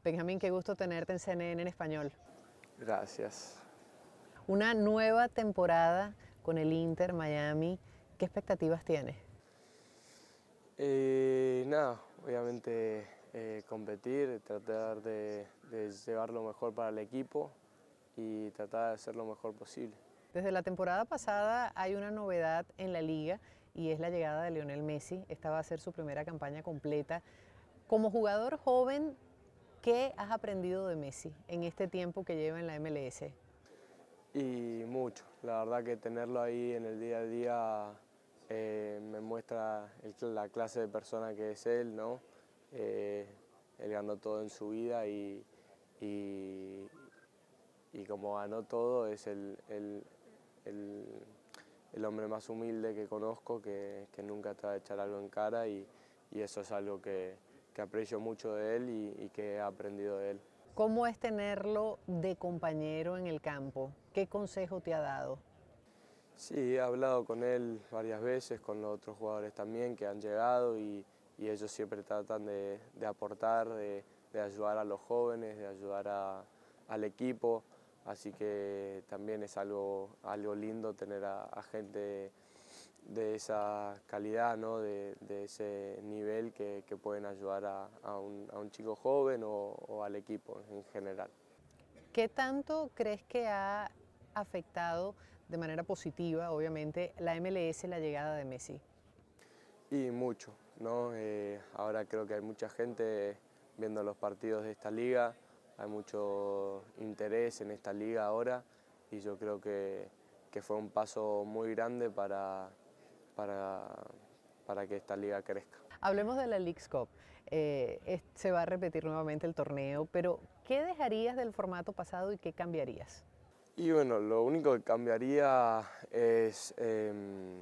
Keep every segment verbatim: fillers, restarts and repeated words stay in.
Benjamín, qué gusto tenerte en C N N en español. Gracias. Una nueva temporada con el Inter Miami. ¿Qué expectativas tienes? Eh, nada, obviamente eh, competir, tratar de, de llevar lo mejor para el equipo y tratar de hacer lo mejor posible. Desde la temporada pasada hay una novedad en la liga y es la llegada de Lionel Messi. Esta va a ser su primera campaña completa. Como jugador joven, ¿qué has aprendido de Messi en este tiempo que lleva en la M L S? Y mucho, la verdad que tenerlo ahí en el día a día eh, me muestra el, la clase de persona que es él, ¿no? Eh, él ganó todo en su vida y, y, y como ganó todo es el, el, el, el hombre más humilde que conozco, que, que nunca te va a echar algo en cara y, y eso es algo que, que aprecio mucho de él y, y que he aprendido de él. ¿Cómo es tenerlo de compañero en el campo? ¿Qué consejo te ha dado? Sí, he hablado con él varias veces, con los otros jugadores también que han llegado y, y ellos siempre tratan de, de aportar, de, de ayudar a los jóvenes, de ayudar a, al equipo, así que también es algo, algo lindo tener a, a gente de esa calidad, ¿no? de, de ese nivel que, que pueden ayudar a, a, un, a un chico joven o, o al equipo en general. ¿Qué tanto crees que ha afectado de manera positiva, obviamente, la M L S la llegada de Messi? Y mucho, ¿no? Eh, ahora creo que hay mucha gente viendo los partidos de esta liga, hay mucho interés en esta liga ahora y yo creo que, que fue un paso muy grande para, para, para que esta liga crezca. Hablemos de la Leagues Cup. Eh, es- se va a repetir nuevamente el torneo, pero ¿qué dejarías del formato pasado y qué cambiarías? Y bueno, lo único que cambiaría es eh,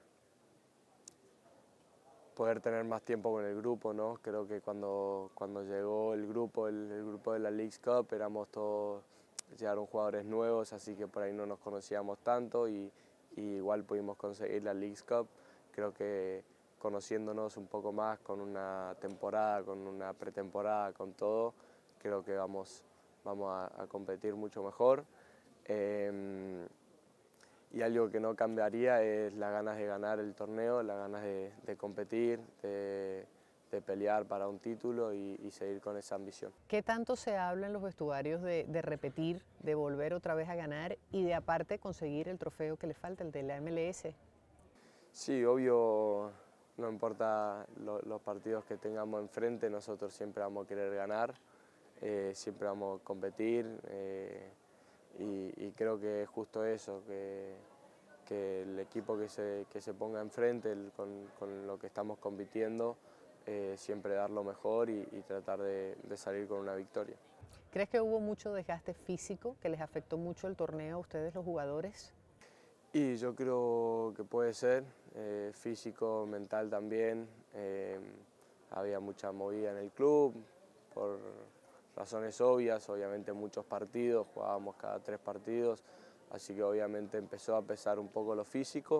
poder tener más tiempo con el grupo, ¿no? Creo que cuando, cuando llegó el grupo, el, el grupo de la Leagues Cup, éramos todos, llegaron jugadores nuevos, así que por ahí no nos conocíamos tanto y, y igual pudimos conseguir la Leagues Cup. Creo que conociéndonos un poco más con una temporada, con una pretemporada, con todo, creo que vamos, vamos a, a competir mucho mejor. Eh, Y algo que no cambiaría es las ganas de ganar el torneo, las ganas de, de competir, de, de pelear para un título y, y seguir con esa ambición. ¿Qué tanto se habla en los vestuarios de, de repetir, de volver otra vez a ganar y de aparte conseguir el trofeo que le falta, el de la M L S? Sí, obvio, no importa lo, los partidos que tengamos enfrente, nosotros siempre vamos a querer ganar, eh, siempre vamos a competir eh, y, y creo que es justo eso, que, que el equipo que se, que se ponga enfrente el, con, con lo que estamos compitiendo, eh, siempre dar lo mejor y, y tratar de, de salir con una victoria. ¿Crees que hubo mucho desgaste físico, que les afectó mucho el torneo a ustedes los jugadores? Y yo creo que puede ser, eh, físico, mental también. Eh, había mucha movida en el club, por razones obvias, obviamente muchos partidos, jugábamos cada tres partidos, así que obviamente empezó a pesar un poco lo físico,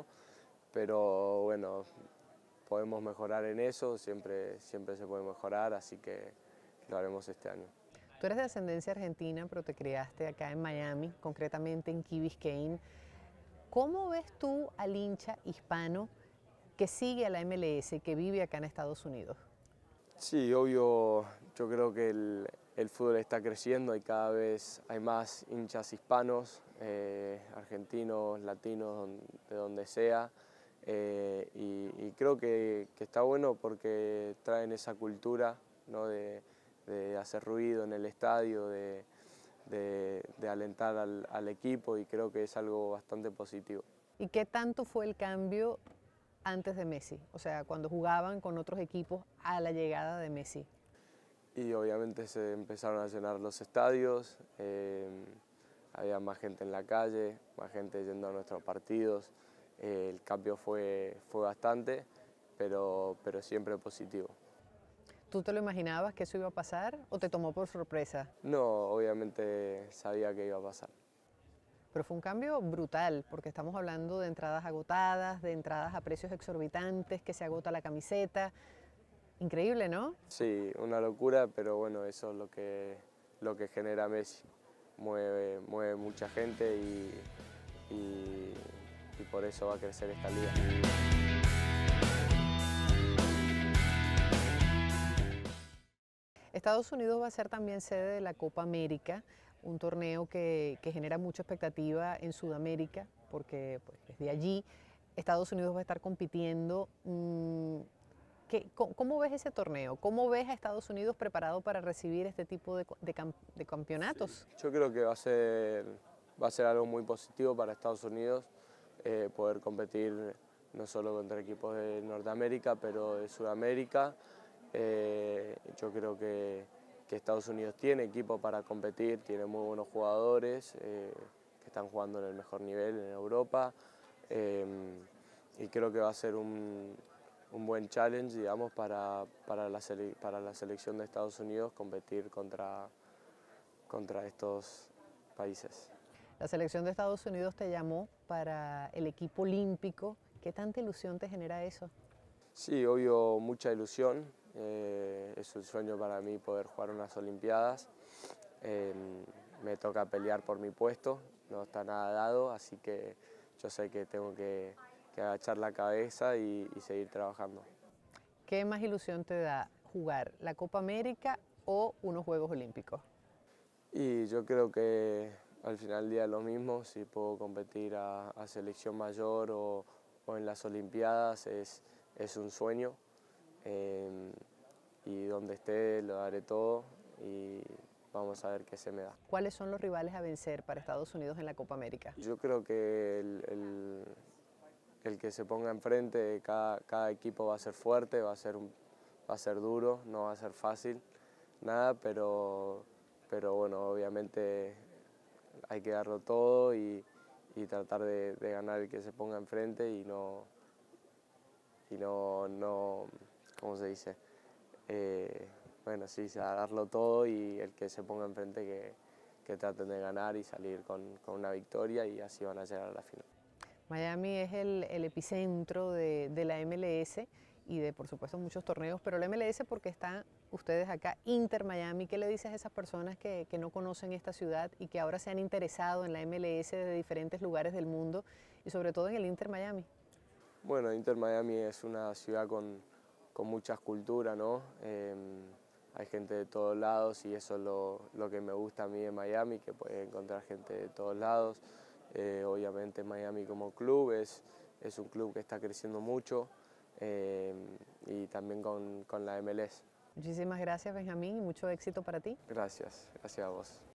pero bueno, podemos mejorar en eso, siempre, siempre se puede mejorar, así que lo haremos este año. Tú eres de ascendencia argentina, pero te criaste acá en Miami, concretamente en Key Biscayne. ¿Cómo ves tú al hincha hispano que sigue a la M L S, que vive acá en Estados Unidos? Sí, obvio, yo creo que el, el fútbol está creciendo y cada vez hay más hinchas hispanos, eh, argentinos, latinos, de donde sea, eh, y, y creo que, que está bueno porque traen esa cultura, ¿no? de, de hacer ruido en el estadio, de, de, de alentar al, al equipo y creo que es algo bastante positivo. ¿Y qué tanto fue el cambio antes de Messi? O sea, cuando jugaban con otros equipos a la llegada de Messi. Y obviamente se empezaron a llenar los estadios, eh, había más gente en la calle, más gente yendo a nuestros partidos, eh, el cambio fue, fue bastante, pero, pero siempre positivo. ¿Tú te lo imaginabas que eso iba a pasar o te tomó por sorpresa? No, obviamente sabía que iba a pasar. Pero fue un cambio brutal, porque estamos hablando de entradas agotadas, de entradas a precios exorbitantes, que se agota la camiseta. Increíble, ¿no? Sí, una locura, pero bueno, eso es lo que, lo que genera Messi. Mueve, mueve mucha gente y, y, y por eso va a crecer esta liga. Estados Unidos va a ser también sede de la Copa América, un torneo que, que genera mucha expectativa en Sudamérica, porque pues, desde allí Estados Unidos va a estar compitiendo. Mmm, ¿qué, cómo, ¿Cómo ves ese torneo? ¿Cómo ves a Estados Unidos preparado para recibir este tipo de, de, de campeonatos? Sí, yo creo que va a ser, va a ser algo muy positivo para Estados Unidos, eh, poder competir no solo contra equipos de Norteamérica, pero de Sudamérica. Eh, yo creo que, que Estados Unidos tiene equipo para competir, tiene muy buenos jugadores eh, que están jugando en el mejor nivel en Europa eh, y creo que va a ser un, un buen challenge, digamos, para, para, la sele, para la selección de Estados Unidos competir contra, contra estos países. La selección de Estados Unidos te llamó para el equipo olímpico. ¿Qué tanta ilusión te genera eso? Sí, obvio, mucha ilusión. Eh, es un sueño para mí poder jugar unas Olimpiadas. Eh, me toca pelear por mi puesto, no está nada dado, así que yo sé que tengo que, que agachar la cabeza y, y seguir trabajando. ¿Qué más ilusión te da jugar la Copa América o unos Juegos Olímpicos? Y yo creo que al final del día es lo mismo, si puedo competir a, a selección mayor o, o en las Olimpiadas es, es un sueño. Eh, y donde esté lo daré todo y vamos a ver qué se me da. ¿Cuáles son los rivales a vencer para Estados Unidos en la Copa América? Yo creo que el, el, el que se ponga enfrente, cada, cada equipo va a ser fuerte, va a ser, un, va a ser duro, no va a ser fácil, nada, pero, pero bueno, obviamente hay que darlo todo y, y tratar de, de ganar el que se ponga enfrente y no, y no, no ¿cómo se dice? Eh, bueno, sí, a darlo todo y el que se ponga enfrente que, que traten de ganar y salir con, con una victoria y así van a llegar a la final. Miami es el, el epicentro de, de la M L S y de, por supuesto, muchos torneos, pero la M L S porque están ustedes acá, Inter Miami. ¿Qué le dices a esas personas que, que no conocen esta ciudad y que ahora se han interesado en la M L S de diferentes lugares del mundo y sobre todo en el Inter Miami? Bueno, Inter Miami es una ciudad con, con muchas culturas, ¿no? Eh, hay gente de todos lados y eso es lo, lo que me gusta a mí de Miami, que puedes encontrar gente de todos lados. Eh, obviamente Miami como club es, es un club que está creciendo mucho eh, y también con, con la M L S. Muchísimas gracias, Benjamín, y mucho éxito para ti. Gracias, gracias a vos.